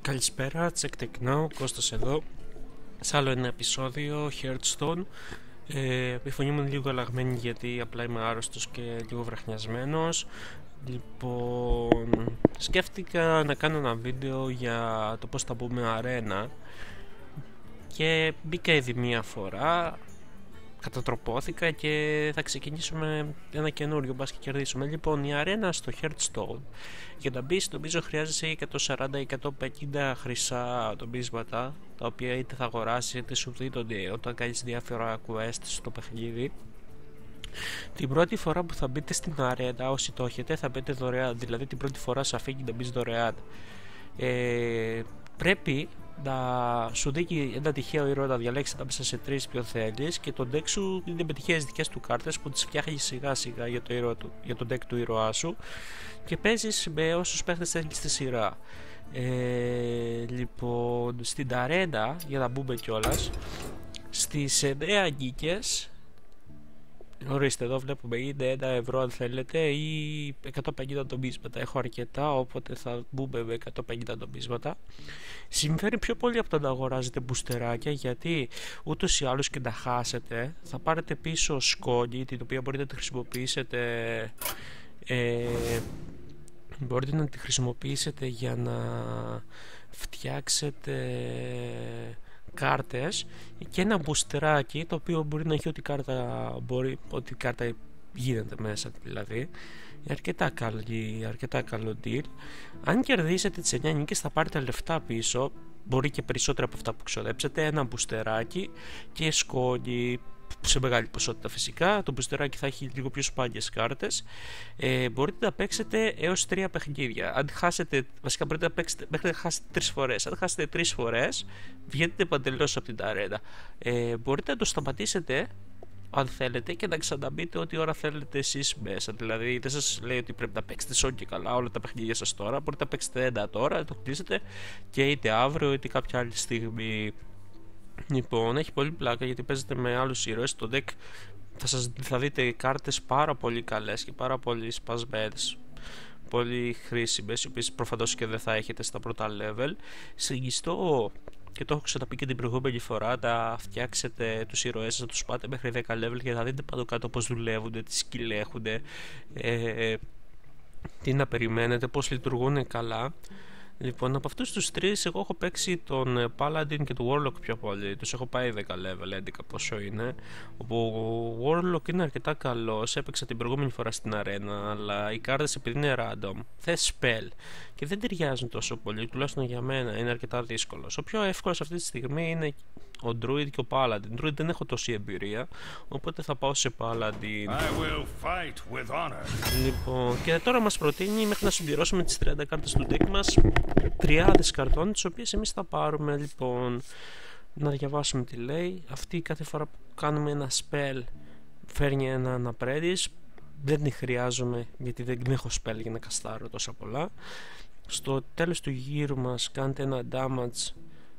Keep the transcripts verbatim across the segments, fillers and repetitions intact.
Καλησπέρα, Check Tech Now, Κώστας εδώ, σε άλλο ένα επεισόδιο Hearthstone. ε, Η φωνή μου είναι λίγο αλλαγμένη γιατί απλά είμαι άρρωστος και λίγο βραχνιασμένος. Λοιπόν, σκέφτηκα να κάνω ένα βίντεο για το πώς θα μπούμε αρένα και μπήκα ήδη μία φορά, κατατροπώθηκα και θα ξεκινήσουμε ένα καινούριο, μπας και κερδίσουμε. Λοιπόν, η αρένα στο Hearthstone, για να μπεις νομίζω χρειάζεσαι εκατόν σαράντα με εκατόν πενήντα χρυσά νομίσματα, τα οποία είτε θα αγοράσεις είτε σου δίνονται όταν κάνεις διάφορα quests στο παιχνίδι. Την πρώτη φορά που θα μπείτε στην αρένα, όσοι το έχετε, θα μπείτε δωρεάν, δηλαδή την πρώτη φορά σας αφήνει να μπεις δωρεάν. ε, Πρέπει να σου δίνει ένα τυχαίο ήρωα να διαλέξεις ανάμεσα σε τρεις πιο θέλεις και το deck σου είναι με τυχαίες δικές του κάρτες που τις φτιάχνεις σιγά σιγά για το, ήρωα του, για το deck του ήρωά σου και παίζεις με όσους παίχτες θέλεις στη σειρά. Ε, λοιπόν, στην αρένα, για να μπούμε κιόλας, στις εννέα νίκες, ορίστε εδώ βλέπουμε είναι ένα ευρώ αν θέλετε ή εκατόν πενήντα νομίσματα. Έχω αρκετά, οπότε θα μπούμε με εκατόν πενήντα νομίσματα. Συμφέρει πιο πολύ από το να αγοράζετε μπουστεράκια, γιατί ούτως ή άλλως και να χάσετε θα πάρετε πίσω σκόνη, την οποία μπορείτε να τη χρησιμοποιήσετε ε, μπορείτε να τη χρησιμοποιήσετε για να φτιάξετε κάρτες και ένα μπουστεράκι το οποίο μπορεί να έχει ό,τι κάρτα μπορεί, ό,τι κάρτα γίνεται μέσα, δηλαδή είναι αρκετά, καλή, αρκετά καλό deal. Αν κερδίσετε τις εννέα νίκες θα πάρετε λεφτά πίσω, μπορεί και περισσότερα από αυτά που ξοδέψετε, ένα μπουστεράκι και σκόνη σε μεγάλη ποσότητα φυσικά. Το μπουστεράκι θα έχει λίγο πιο σπάνιες κάρτες. ε, Μπορείτε να παίξετε έως τρία παιχνίδια. Αν χάσετε, βασικά μπορείτε να παίξετε μέχρι να χάσετε τρεις φορές. Αν χάσετε τρεις φορές βγαίνετε παντελώς από την αρένα. ε, Μπορείτε να το σταματήσετε αν θέλετε και να ξαναμπείτε ό,τι ώρα θέλετε εσείς μέσα. Δηλαδή δεν σας λέει ότι πρέπει να παίξετε σόν και καλά όλα τα παιχνίδια σας τώρα. Μπορείτε να παίξετε ένα τώρα, να το κλείσετε και είτε αύριο είτε κάποια άλλη στιγμή. Λοιπόν, έχει πολύ πλάκα γιατί παίζετε με άλλους ήρωες. Στο deck θα, σας, θα δείτε κάρτες πάρα πολύ καλές και πάρα πολύ σπασμένες, πολύ χρήσιμες, οι οποίες προφανώς και δεν θα έχετε στα πρώτα level. Συνιστώ, και το έχω ξαναπεί και την προηγούμενη φορά, να φτιάξετε τους ήρωές σας, να τους πάτε μέχρι δέκα level και θα δείτε πάνω κάτω πώς δουλεύουν, τι skill έχουν, ε, τι να περιμένετε, πώς λειτουργούν καλά. Λοιπόν, από αυτούς τους τρεις εγώ έχω παίξει τον Paladin και τον Warlock πιο πολύ. Τους έχω πάει δέκα level, έντεκα πόσο είναι. Ο Warlock είναι αρκετά καλός, έπαιξα την προηγούμενη φορά στην αρένα, αλλά οι κάρτες επειδή είναι random θες spell και δεν ταιριάζουν τόσο πολύ, τουλάχιστον για μένα είναι αρκετά δύσκολος. Ο πιο εύκολος αυτή τη στιγμή είναι ο Druid και ο Paladin. Druid δεν έχω τόση εμπειρία, οπότε θα πάω σε Paladin. I will fight with honor. Λοιπόν, και τώρα μας προτείνει μέχρι να συμπληρώσουμε τις τριάντα κάρτες του deck μας τριάδες καρτών, τις οποίες εμείς θα πάρουμε. Λοιπόν, να διαβάσουμε τι λέει. Αυτή κάθε φορά που κάνουμε ένα spell φέρνει ένα apprentice. Δεν τη χρειάζομαι γιατί δεν έχω spell για να καστάρω τόσα πολλά. Στο τέλος του γύρου μας κάνετε ένα damage,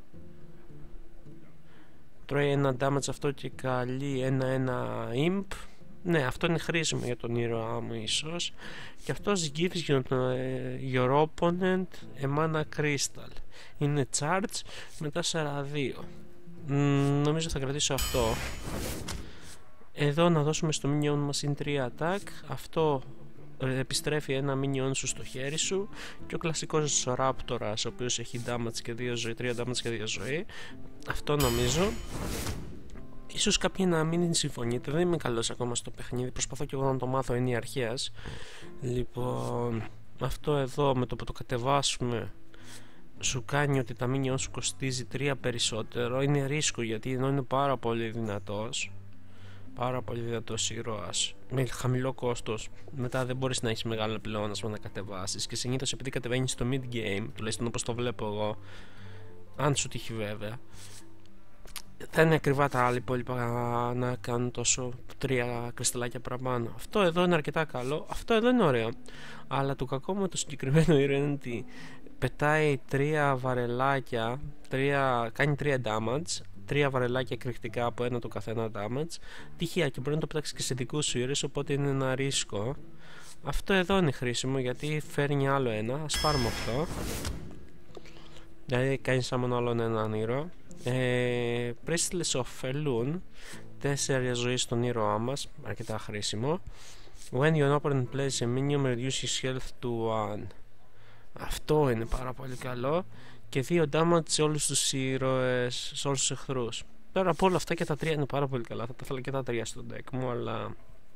τρώει ένα damage αυτό και καλεί ένα-ένα imp. Ναι, αυτό είναι χρήσιμο για τον ήρωά μου ίσως. Και αυτός gives your, your opponent a mana crystal. Είναι charge με τέσσερα δύο. Mm, νομίζω θα κρατήσω αυτό. Εδώ να δώσουμε στο minion μας in τρία attack. Αυτό επιστρέφει ένα minion σου στο χέρι σου. Και ο κλασικός Raptorας, ο οποίος έχει damage και δύο ζωή, τρία damage και δύο ζωή. Αυτό νομίζω. Ίσως κάποιοι να μην συμφωνείτε, δεν είμαι καλός ακόμα στο παιχνίδι, προσπαθώ και εγώ να το μάθω, είναι η αρχαίας. Λοιπόν, αυτό εδώ με το που το κατεβάσουμε σου κάνει ότι τα minion σου κοστίζει τρία περισσότερο. Είναι ρίσκο γιατί ενώ είναι πάρα πολύ δυνατός, πάρα πολύ δυνατός ήρωας με χαμηλό κόστος, μετά δεν μπορείς να έχεις μεγάλο πλεόνασμα να κατεβάσεις. Και συνήθως επειδή κατεβαίνεις στο mid game, τουλάχιστον όπως το βλέπω εγώ, αν σου τύχει βέβαια, θα είναι ακριβά τα άλλα υπόλοιπα να κάνουν τόσο τρία κρυσταλλάκια παραπάνω. Αυτό εδώ είναι αρκετά καλό, αυτό εδώ είναι ωραίο. Αλλά το κακό με το συγκεκριμένο ήρωα είναι ότι πετάει τρία βαρελάκια, τρία, κάνει τρία damage, τρία βαρελάκια εκρηκτικά από ένα το καθένα damage. Τυχαία και μπορεί να το πετάξει και σε δικούς σου ήρωες, οπότε είναι ένα ρίσκο. Αυτό εδώ είναι χρήσιμο γιατί φέρνει άλλο ένα. Ας πάρουμε αυτό. Δηλαδή κάνει σαν μόνο άλλον έναν ήρωα. ε, Πρίστλες ωφελούν τέσσερα ζωή στον ήρωά μας, αρκετά χρήσιμο. When your opponent plays a minion, reduce his health to one. Αυτό είναι πάρα πολύ καλό. Και δύο damage σε όλους τους ήρωες, σε όλους τους εχθρούς. Τώρα από όλα αυτά και τα τρία είναι πάρα πολύ καλά. Θα τα ήθελα και τα τρία στο deck μου, αλλά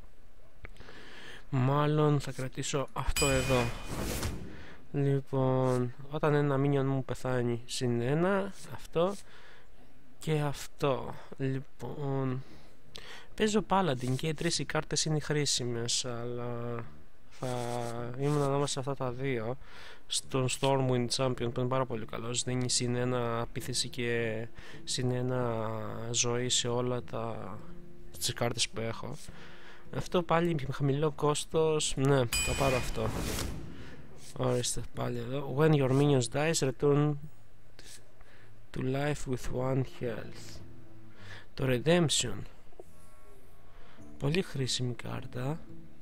μάλλον θα κρατήσω αυτό εδώ. Λοιπόν, όταν ένα minion μου πεθάνει συν ένα, αυτό και αυτό. Λοιπόν, παίζω Paladin και οι τρεις οι κάρτες είναι χρήσιμες, αλλά θα ήμουν ανάμεσα σε αυτά τα δύο. Στον Stormwind Champion που είναι πάρα πολύ καλός, δίνει συν ένα επίθεση και συν ένα ζωή σε όλα τα τις κάρτες που έχω. Αυτό πάλι με χαμηλό κόστος, ναι, θα πάρω αυτό. Ορίστε πάλι εδώ. When your minions dies, return to life with one health. Το Redemption, πολύ χρήσιμη κάρτα,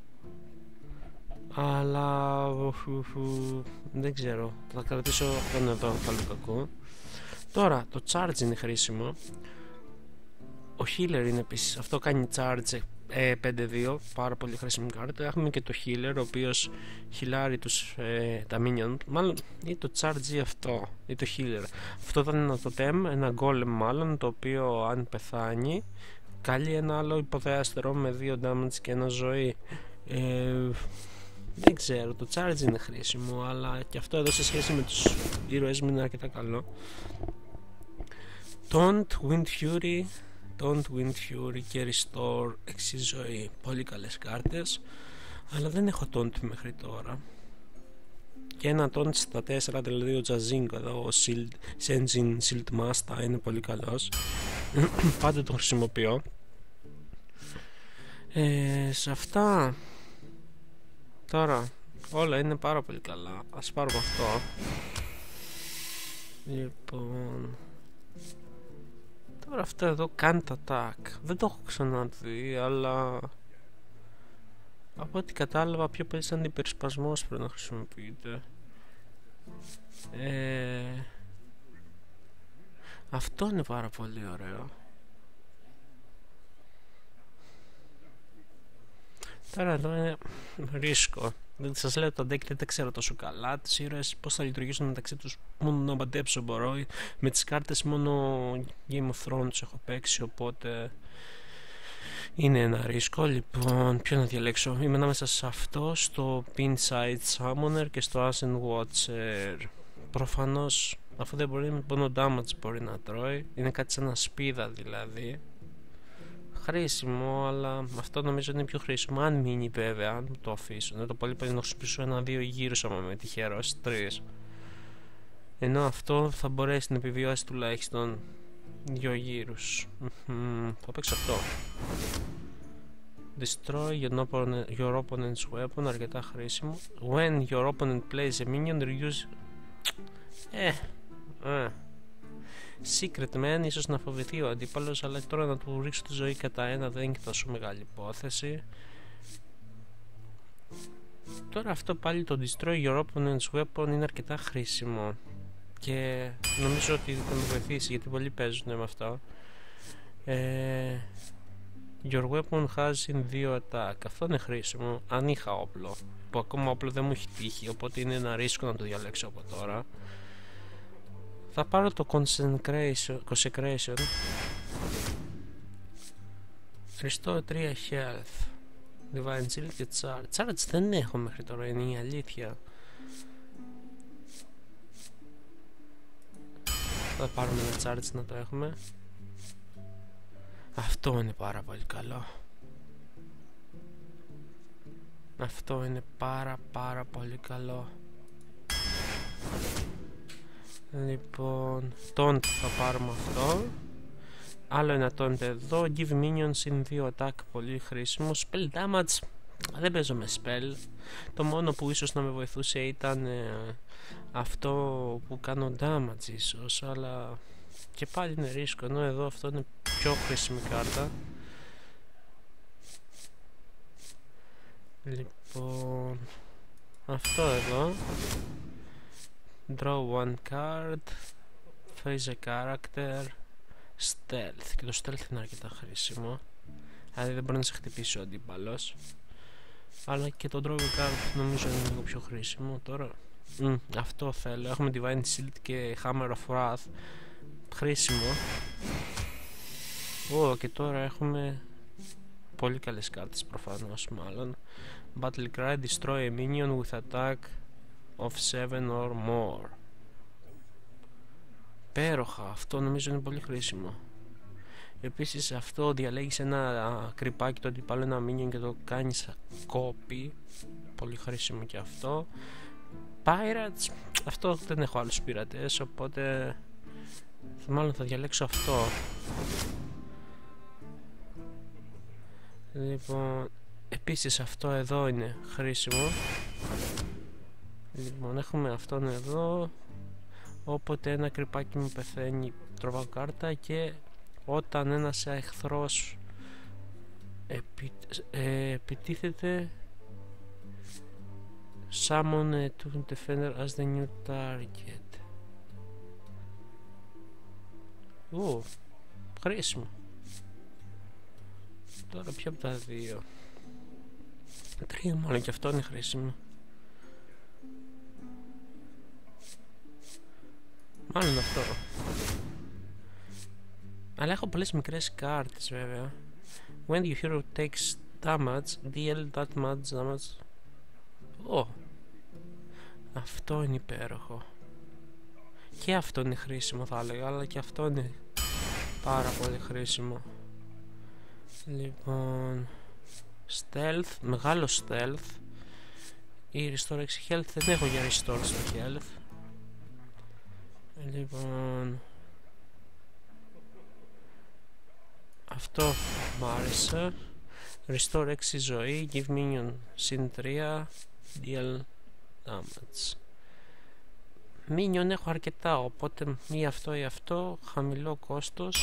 αλλά φου, φου, δεν ξέρω, θα κρατήσω αυτόν εδώ, καλό κακό. Τώρα το charge είναι χρήσιμο. Ο healer είναι επίσης, αυτό κάνει charge ε, πέντε δύο, πάρα πολύ χρήσιμη κάρτα. Έχουμε και το healer, ο οποίος χιλάρει τους, ε, τα minion, μάλλον ή το charge ή αυτό, ή το healer. Αυτό ήταν ένα totem, ένα golem μάλλον, το οποίο αν πεθάνει κάλει ένα άλλο υποδέαστερο με δύο damage και ένα ζωή. ε, Δεν ξέρω, το charge είναι χρήσιμο, αλλά και αυτό εδώ σε σχέση με τους ήρωες μου είναι αρκετά καλό. Taunt, Wind Fury, Taunt, Wind Fury και Restore έξι ζωή. Πολύ καλές κάρτες, αλλά δεν έχω Taunt μέχρι τώρα. Και ένα Taunt στα τέσσερα, δηλαδή ο Jazinko εδώ, ο Shield, Senzin Shield Master είναι πολύ καλός. Πάντα τον χρησιμοποιώ. Ε, σε αυτά τώρα όλα είναι πάρα πολύ καλά. Ας πάρουμε αυτό. Λοιπόν, τώρα αυτό εδώ κάνει τα attack. Δεν το έχω ξαναδεί, αλλά από ό,τι κατάλαβα πιο πολύ σαν υπερσπασμός πρέπει να χρησιμοποιείται. ε, Αυτό είναι πάρα πολύ ωραίο. Τώρα εδώ είναι ρίσκο. Δεν σας λέω, το deck δεν τα ξέρω τόσο καλά. Τις ήρωες πώς θα λειτουργήσουν μεταξύ τους, μόνο να μαντέψω μπορώ. Με τις κάρτες μόνο Game of Thrones έχω παίξει, οπότε είναι ένα ρίσκο. Λοιπόν, ποιο να διαλέξω? Είμαι ανάμεσα σε αυτό, στο Pinside Summoner και στο Ashen Watcher. Προφανώς αφού δεν μπορεί, μόνο damage μπορεί να τρώει. Είναι κάτι σαν ένα σπίδα δηλαδή. Χρήσιμο, αλλά αυτό νομίζω είναι πιο χρήσιμο αν μείνει, βέβαια, αν το αφήσω. Δεν το πολύ πολύ να χρησιμοποιήσω ένα-δύο γύρους άμα με τυχερό, τρεις. Ενώ αυτό θα μπορέσει να επιβιώσει τουλάχιστον δύο γύρους. Mm-hmm. Θα παίξω αυτό. Destroy your, opponent, your opponent's weapon, αρκετά χρήσιμο. When your opponent plays a minion, reduce... Ε, ε. Secret Man, ίσως να φοβηθεί ο αντίπαλος, αλλά τώρα να του ρίξω τη ζωή κατά ένα δεν είναι και τόσο μεγάλη υπόθεση. Τώρα αυτό πάλι το Destroy your opponent's weapon είναι αρκετά χρήσιμο και νομίζω ότι θα με βοηθήσει, γιατί πολλοί παίζουν με αυτό. ε, Your weapon has in δύο attack. Αυτό είναι χρήσιμο αν είχα όπλο, που ακόμα όπλο δεν μου έχει τύχει, οπότε είναι ένα ρίσκο να το διαλέξω από τώρα. Θα πάρω το Consecration, Consecration. Restore τρία health, Divine Shield και Charge. Charge δεν έχω μέχρι τώρα, είναι η αλήθεια. Θα πάρουμε ένα Charge να το έχουμε. Αυτό είναι πάρα πολύ καλό. Αυτό είναι πάρα πάρα πολύ καλό. Λοιπόν, taunt θα πάρουμε αυτό. Άλλο ένα taunt εδώ. Give minions in δύο attack, πολύ χρήσιμο. Spell damage, δεν παίζω με spell. Το μόνο που ίσως να με βοηθούσε ήταν ε, αυτό που κάνω damage ίσως, αλλά και πάλι είναι ρίσκο, ενώ εδώ αυτό είναι πιο χρήσιμη κάρτα. Λοιπόν, αυτό εδώ. Draw one card. Face a character, stealth. Και το stealth είναι αρκετά χρήσιμο. Δηλαδή δεν μπορεί να σε χτυπήσει ο αντίπαλος. Αλλά και το drawing card νομίζω είναι λίγο πιο χρήσιμο τώρα. Mm, αυτό θέλω. Έχουμε Divine Shield και Hammer of Wrath. Χρήσιμο. Ω, oh, και τώρα έχουμε πολύ καλές κάρτες προφανώς μάλλον. Battle Cry, destroy a minion with attack of seven or more. Πέροχα, αυτό νομίζω είναι πολύ χρήσιμο. Επίσης αυτό διαλέγεις ένα κρυπάκι το αντιπάλου, ένα minion και το κάνεις copy. Πολύ χρήσιμο και αυτό. Pirates, αυτό δεν έχω άλλους πειρατές, οπότε μάλλον θα διαλέξω αυτό. Λοιπόν, επίσης αυτό εδώ είναι χρήσιμο. Λοιπόν, έχουμε αυτόν εδώ. Όποτε ένα κρυπάκι μου πεθαίνει τραβάω κάρτα, και όταν ένας εχθρός επι, ε, επιτίθεται, summon a toon defender as the new target. Ω, χρήσιμο. Τώρα ποιο από τα δύο? Τρία μάλλον, και αυτό είναι χρήσιμο. Μάλλον αυτό. Αλλά έχω πολλές μικρές κάρτες βέβαια. When your hero takes damage, deal that much damage. Ω, oh. Αυτό είναι υπέροχο. Και αυτό είναι χρήσιμο θα έλεγα, αλλά και αυτό είναι πάρα πολύ χρήσιμο. Λοιπόν, stealth, μεγάλο stealth. Ή restore έξι health, δεν έχω για restore στο health. Λοιπόν, αυτό μ' άρεσε. Restore έξι ζωή, give minion συν τρία, deal damage. Minion έχω αρκετά, οπότε ή αυτό ή αυτό, χαμηλό κόστος.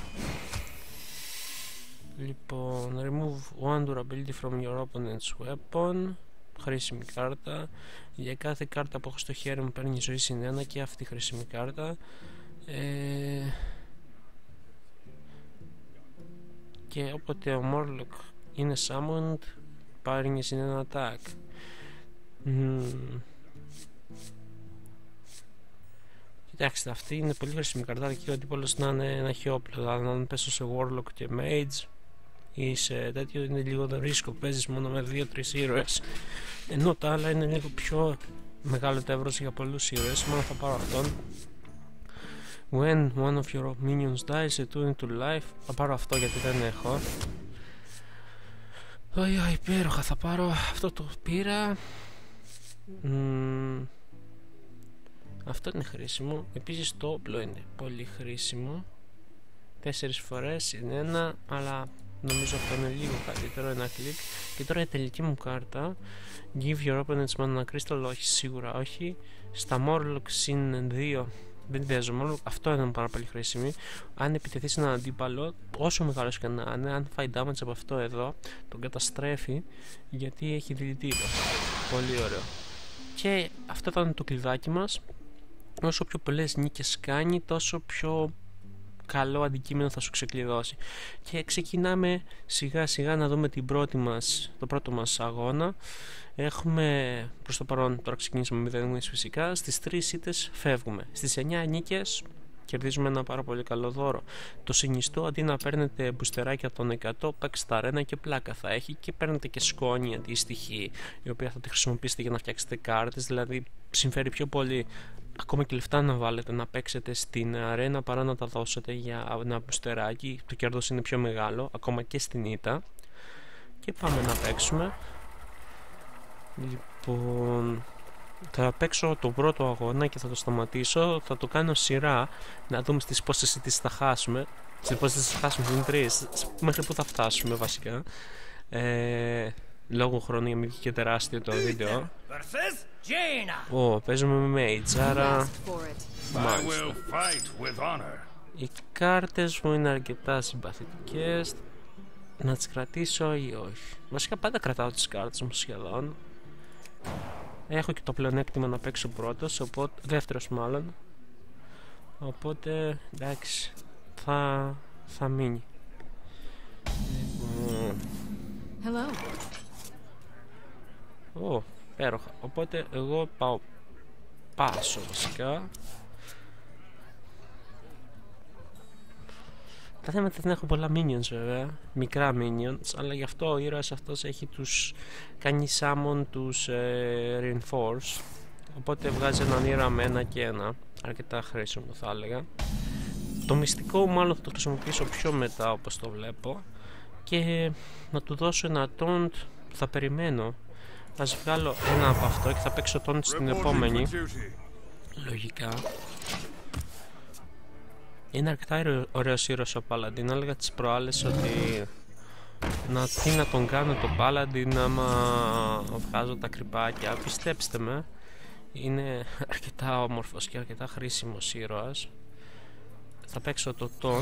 Λοιπόν, remove one durability from your opponent's weapon. Χρήσιμη κάρτα. Για κάθε κάρτα που έχω στο χέρι μου παίρνει ζωή συν ένα, και αυτή χρήσιμη κάρτα. ε... Και όποτε ο Morlock είναι summoned παίρνει συν ένα attack. mm. Κοιτάξτε, αυτή είναι πολύ χρήσιμη κάρτα, και ο αντίπαλος να, να έχει όπλο. Δηλαδή να πέσω σε Warlock και Mage ή σε τέτοιο είναι λίγο το ρίσκο, παίζεις μόνο με δύο τρεις ήρωες, ενώ τα άλλα είναι λίγο πιο μεγάλο το εύρος για πολλούς ήρωες. Μόνο θα πάρω αυτόν. When one of your minions dies, return to life. Θα πάρω αυτό γιατί δεν έχω. Ωι, υπέροχα, θα πάρω αυτό, το πήρα. Mm. Αυτό είναι χρήσιμο. Επίσης το όπλο είναι πολύ χρήσιμο. Τέσσερις φορές είναι ένα, αλλά νομίζω αυτό είναι λίγο καλύτερο, ένα κλικ. Και τώρα η τελική μου κάρτα, give your opponent's mana crystal. Όχι, σίγουρα όχι. Στα Morlock συν δύο δεν παίζω μόνο. Αυτό είναι πάρα πολύ χρήσιμη. Αν επιτεθείς έναν αντίπαλο, όσο μεγάλος και να είναι, αν φάει damage από αυτό εδώ, τον καταστρέφει, γιατί έχει δηλητήριο. Πολύ ωραίο. Και αυτό ήταν το κλειδάκι μας. Όσο πιο πολλές νίκες κάνει, τόσο πιο καλό αντικείμενο θα σου ξεκλειδώσει. Και ξεκινάμε σιγά σιγά να δούμε την πρώτη μας, το πρώτο μας αγώνα. Έχουμε προς το παρόν, τώρα ξεκινήσαμε με μηδέν φυσικά. Στις τρεις ήττες φεύγουμε. Στις εννιά νίκες κερδίζουμε ένα πάρα πολύ καλό δώρο. Το συνιστώ, αντί να παίρνετε μπουστεράκια των εκατό, παίξτε τα αρένα και πλάκα θα έχει, και παίρνετε και σκόνη αντίστοιχη, η οποία θα τη χρησιμοποιήσετε για να φτιάξετε κάρτες. Δηλαδή συμφέρει πιο πολύ ακόμα και λεφτά να βάλετε να παίξετε στην αρένα παρά να τα δώσετε για ένα μπουστεράκι. Το κέρδος είναι πιο μεγάλο, ακόμα και στην ήττα. Και πάμε να παίξουμε. Λοιπόν, θα παίξω τον πρώτο αγώνα και θα το σταματήσω. Θα το κάνω σειρά, να δούμε στις πόσες ήττες θα χάσουμε. Στις πόσες θα χάσουμε, στην τρεις, μέχρι που θα φτάσουμε βασικά. ε, Λόγω χρόνου, για μην βγει τεράστιο το βίντεο. Ω, oh, παίζουμε με Mage, άρα μάλιστα. Οι κάρτες μου είναι αρκετά συμπαθητικές. Να τις κρατήσω ή όχι? Βασικά πάντα κρατάω τις κάρτες μου σχεδόν. Έχω και το πλεονέκτημα να παίξω πρώτος, οπότε, δεύτερος μάλλον. Οπότε εντάξει, θα, θα μείνει. Hello. Ω, πέροχα. Οπότε εγώ πάω πάσο βασικά. Τα θέματα δεν έχω πολλά minions βέβαια, μικρά minions, αλλά γι' αυτό ο ήρωας αυτός έχει τους, κάνει summon τους ε, reinforce, οπότε βγάζει έναν ήρωα με ένα και ένα, αρκετά χρήσιμο θα έλεγα. Το μυστικό μάλλον θα το χρησιμοποιήσω πιο μετά όπως το βλέπω, και να του δώσω ένα taunt, θα περιμένω, ας βγάλω ένα από αυτό και θα παίξω taunt στην επόμενη, λογικά. Είναι αρκετά ωραίος ήρωας ο Paladin. Έλεγα τις προάλλες ότι να, τι να τον κάνω το Paladin άμα βγάζω τα κρυπάκια. Πιστέψτε με, είναι αρκετά όμορφος και αρκετά χρήσιμος ήρωας. Θα παίξω το τον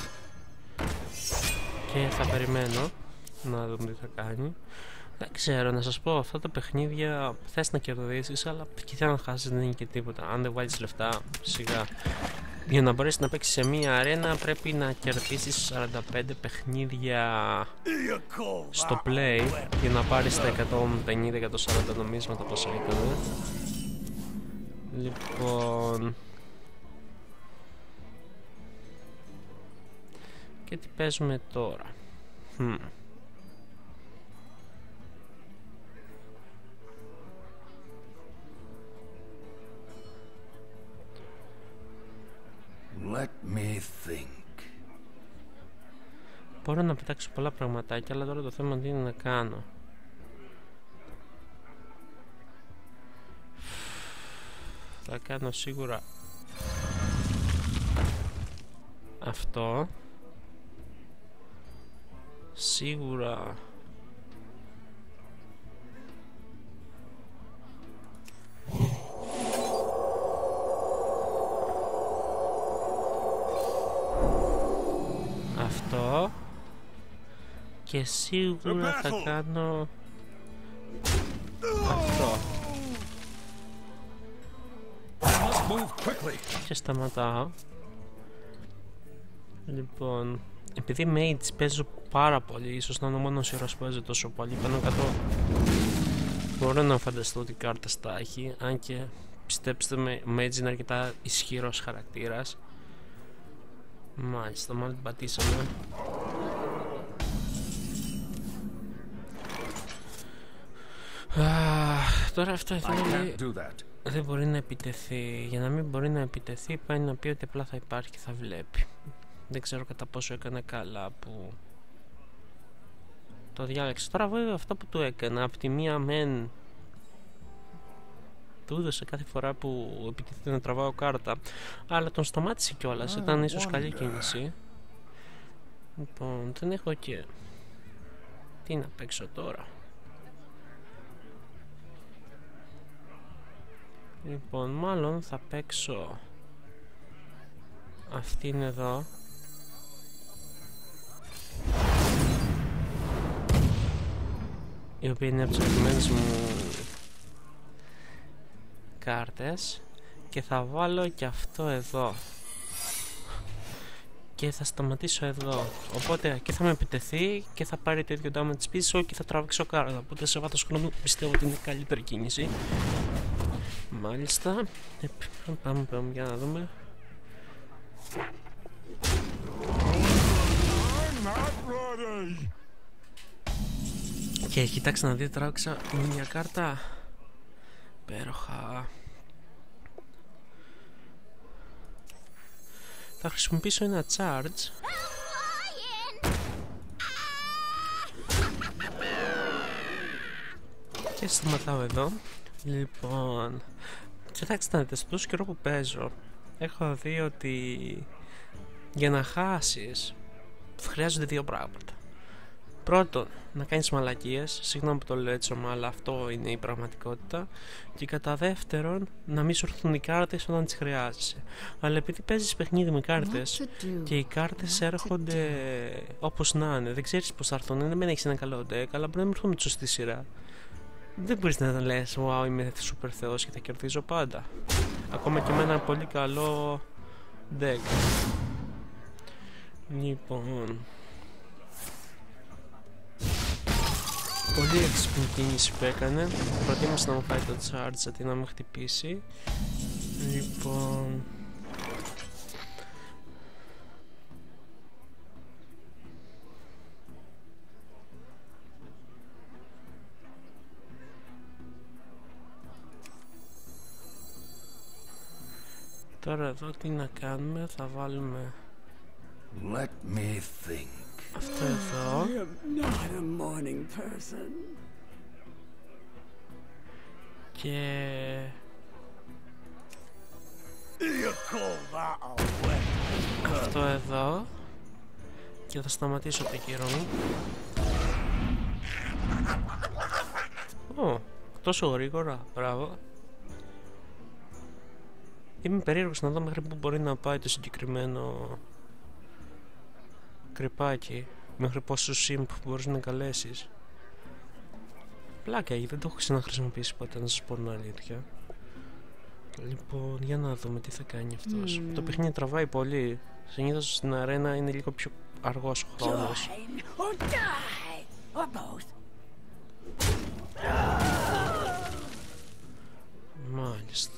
και θα περιμένω να δούμε τι θα κάνει. Δεν ξέρω, να σας πω, αυτά τα παιχνίδια θες να κερδίσεις, αλλά και να χάσεις δεν είναι και τίποτα. Αν δεν βάλεις λεφτά, σιγά. Για να μπορέσεις να παίξεις σε μία αρένα πρέπει να κερδίσεις σαράντα πέντε παιχνίδια στο play για να πάρεις τα εκατόν πενήντα με εκατόν σαράντα νομίσματα πόσα ήταν. Λοιπόν, και τι παίζουμε τώρα? Hm. Let me think. Μπορώ να πετάξω πολλά πραγματάκια, αλλά τώρα το θέμα τι είναι να κάνω. Θα κάνω σίγουρα αυτό. Σίγουρα αυτό. Και σίγουρα θα κάνω αυτό. Και σταματάω. Λοιπόν, επειδή mages παίζω πάρα πολύ, ίσως να είναι ο μόνος ήρωας που παίζει τόσο πολύ πάνω κάτω, μπορώ να φανταστώ ότι κάρτες τα έχει. Αν και πιστέψτε με, ο mage είναι αρκετά ισχυρός χαρακτήρας. Μάλιστα, μάλλον την πατήσαμε. Ah, τώρα αυτό εδώ δεν μπορεί να επιτεθεί. Για να μην μπορεί να επιτεθεί πάει να πει ότι απλά θα υπάρχει και θα βλέπει. Δεν ξέρω κατά πόσο έκανε καλά που το διάλεξε. Τώρα βέβαια αυτό που του έκανα, από τη μία μεν του έδωσε κάθε φορά που επιτεθεί να τραβάω κάρτα, αλλά τον σταμάτησε κιόλας. Ήταν ίσως καλή κίνηση. Λοιπόν, δεν έχω και τι να παίξω τώρα. Λοιπόν, μάλλον θα παίξω αυτήν εδώ. Η οποία είναι από τις αγαπημένες μου κάρτες. Και θα βάλω και αυτό εδώ. Και θα σταματήσω εδώ. Οπότε και θα με επιτεθεί και θα πάρει το ίδιο damage πίσω και θα τραβήξω κάρτα. Οπότε σε βάθος χρόνου πιστεύω ότι είναι καλύτερη κίνηση. Μάλιστα. Ε, πάμε, πάμε για να δούμε. Και κοιτάξτε να δείτε, τράβηξα μια κάρτα. Πέροχα. Θα χρησιμοποιήσω ένα charge. Και σταματάω εδώ. Λοιπόν, κοιτάξτε να δείτε, στο τόσο καιρό που παίζω έχω δει ότι για να χάσεις χρειάζονται δύο πράγματα. Πρώτον, να κάνεις μαλακίες, συγγνώμη που το λέω έτσι όμως, αλλά αυτό είναι η πραγματικότητα. Και κατά δεύτερον, να μην σου έρθουν οι κάρτες όταν τις χρειάζεσαι. Αλλά επειδή παίζεις παιχνίδι με κάρτες και οι κάρτες έρχονται όπως να είναι, δεν ξέρεις πώς θα έρθουν, δεν έχεις ένα καλό deck, αλλά μπορεί να μην έρθουν με τη σωστή σειρά. Δεν μπορείς να λες, wow, είμαι super θεός και θα κερδίζω πάντα. Ακόμα και με ένα πολύ καλό deck. Λοιπόν, πολύ έξυπνη κίνηση που έκανε. Προτίμησε να μου φάει το charge αντί να με χτυπήσει. Λοιπόν, τώρα εδώ τι να κάνουμε, θα βάλουμε Let me think. αυτό εδώ. I am not a morning person. Και You call that a weapon? αυτό εδώ. Και θα σταματήσω το κύριο μου. Ω, τόσο γρήγορα, μπράβο. Είμαι περίεργος να δω μέχρι που μπορεί να πάει το συγκεκριμένο κρυπάκι, μέχρι πόσο simp μπορείς να καλέσεις. Πλάκα, δεν το έχω ξαναχρησιμοποιήσει ποτέ, να σας πω την αλήθεια. Λοιπόν, για να δούμε τι θα κάνει αυτός. Mm. Το παιχνίδι τραβάει πολύ. Συνήθως στην αρένα είναι λίγο πιο αργός ο χρόνος. Join or die, or both. Μάλιστα.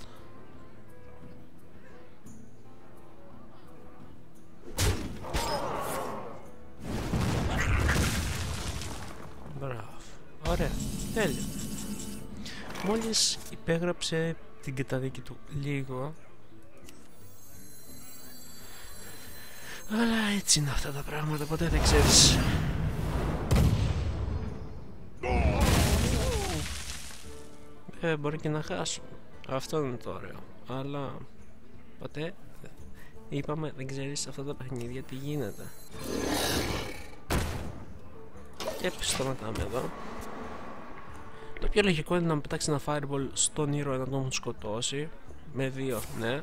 Μπράβο. Ωραία. Τέλειο. Μόλις υπέγραψε την καταδίκη του λίγο. Αλλά έτσι είναι αυτά τα πράγματα, ποτέ δεν ξέρεις. Ε, μπορεί και να χάσω. Αυτό είναι το ωραίο. Αλλά ποτέ, είπαμε, δεν ξέρεις αυτά τα παιχνίδια τι γίνεται. Και σταματάμε εδώ. Το πιο λογικό είναι να πετάξει ένα fireball στον ήρωα να τον σκοτώσει. Με δύο, ναι.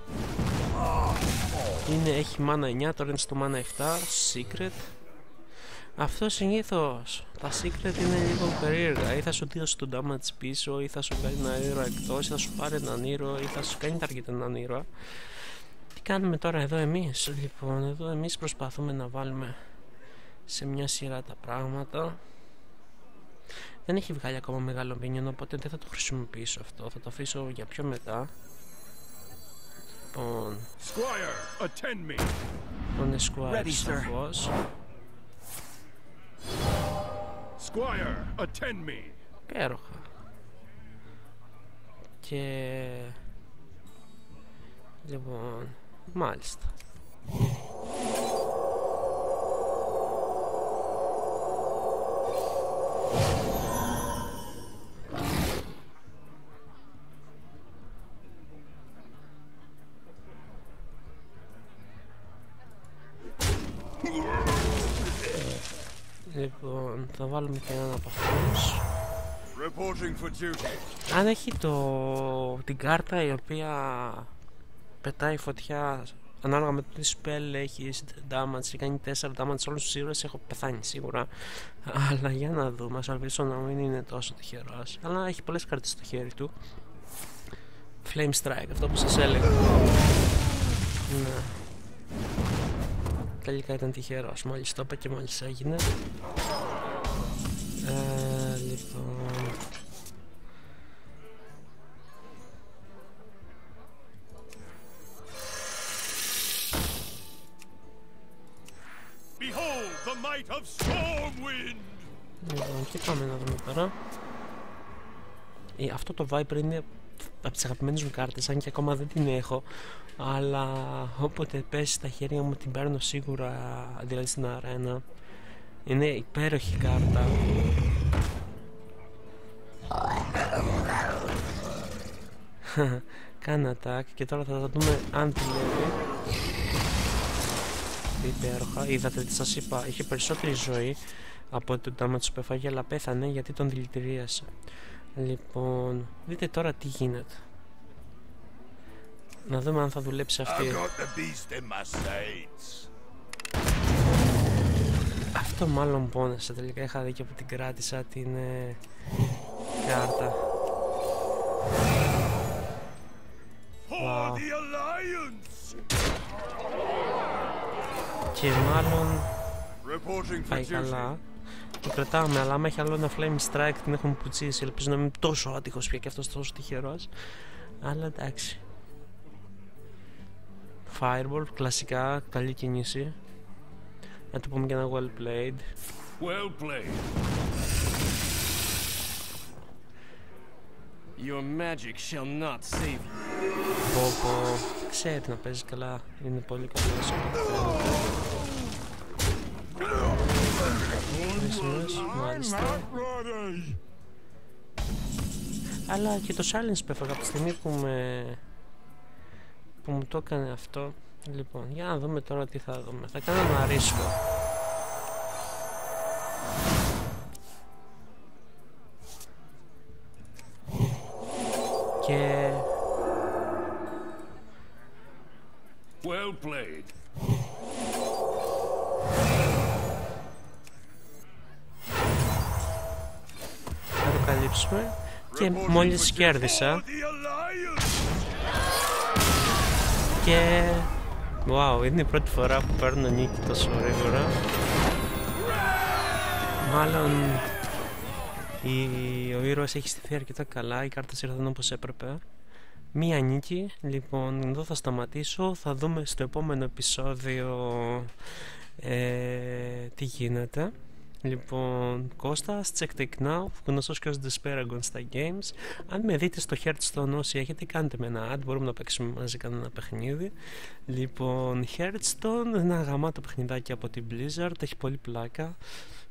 Είναι, έχει mana εννιά, τώρα είναι στο mana επτά. Secret. Αυτό συνήθως, τα secret είναι λίγο περίεργα. Ή θα σου δώσει το damage πίσω, ή θα σου κάνει ένα ήρωα εκτός, ή θα σου πάρει έναν ήρωα, ή θα σου κάνει target έναν ήρωα. Τι κάνουμε τώρα εδώ εμείς? Λοιπόν, εδώ εμείς προσπαθούμε να βάλουμε σε μια σειρά τα πράγματα. Δεν έχει βγάλει ακόμα μεγάλο minion, οπότε δεν θα το χρησιμοποιήσω αυτό. Θα το αφήσω για πιο μετά. Λοιπόν, Squire, attend me. τον Squire σαφώς. Squire, attend me. Υπέροχα. Και λοιπόν, μάλιστα. Λοιπόν, θα βάλουμε και έναν από αυτούς. Reporting for duty. Αν έχει το, την κάρτα η οποία πετάει φωτιά ανάλογα με το τι spell έχει damage και κάνει τέσσερα damage σε όλους τους ήρωες, έχω πεθάνει σίγουρα. Αλλά για να δούμε, ας ελπίσω να μην είναι τόσο τυχερός. Αλλά έχει πολλές κάρτες στο χέρι του. Flame Strike, αυτό που σας έλεγα. Ναι. Τελικά ήταν τυχερός, μόλις το είπα και μόλις έγινε. Ε, λοιπόν... Behold the might of Stormwind. Λοιπόν, και πάμε να δούμε τώρα. Ε, αυτό το Viper είναι από τις αγαπημένες μου κάρτες, αν και ακόμα δεν την έχω. Αλλά όποτε πέσει στα χέρια μου την παίρνω σίγουρα, δηλαδή στην αρένα. Είναι υπέροχη κάρτα. Κάνει attack και τώρα θα δούμε αν τη λέει. Υπέροχα, είδατε τι σας είπα, είχε περισσότερη ζωή από το damage που έφαγε, αλλά πέθανε γιατί τον δηλητηρίασε. Λοιπόν, δείτε τώρα τι γίνεται. Να δούμε αν θα δουλέψει αυτή. Αυτό μάλλον πόνεσε, τελικά είχα δίκιο που την κράτησα την ε, κάρτα. Wow. Και μάλλον πάει καλά. Το κρατάμε, αλλά άμα έχει άλλο ένα flame strike την έχουμε πουτσίσει. Ελπίζω να μην είναι τόσο άτυχος πια και αυτός τόσο τυχερός. Αλλά εντάξει. Fireball, κλασικά, καλή κίνηση. Να του πούμε και ένα well played. Well played. Your magic shall not save you. Πω πω, ξέρει να παίζει καλά, είναι πολύ καλός. Μάλιστα. Αλλά και το silence που έφαγα από τη στιγμή που με... που μου το έκανε αυτό. Λοιπόν, για να δούμε τώρα τι θα δούμε. Θα κάνω ένα ρίσκο. Και... Well played. Θα το καλύψουμε. Και μόλις κέρδισα. Και... Wow, είναι η πρώτη φορά που παίρνω νίκη τόσο γρήγορα. Μάλλον η... ο ήρωας έχει στηθεί αρκετά καλά, οι κάρτες ήρθαν όπως έπρεπε. Μία νίκη, λοιπόν εδώ θα σταματήσω, θα δούμε στο επόμενο επεισόδιο ε, τι γίνεται. Λοιπόν, Κώστας, check take now, γνωστός και ως Desperagon στα games. Αν με δείτε στο Hearthstone όσοι έχετε, κάντε με ένα ad, μπορούμε να παίξουμε μαζί κανένα παιχνίδι. Λοιπόν, Hearthstone, ένα γαμάτο παιχνιδάκι από την Blizzard, έχει πολύ πλάκα.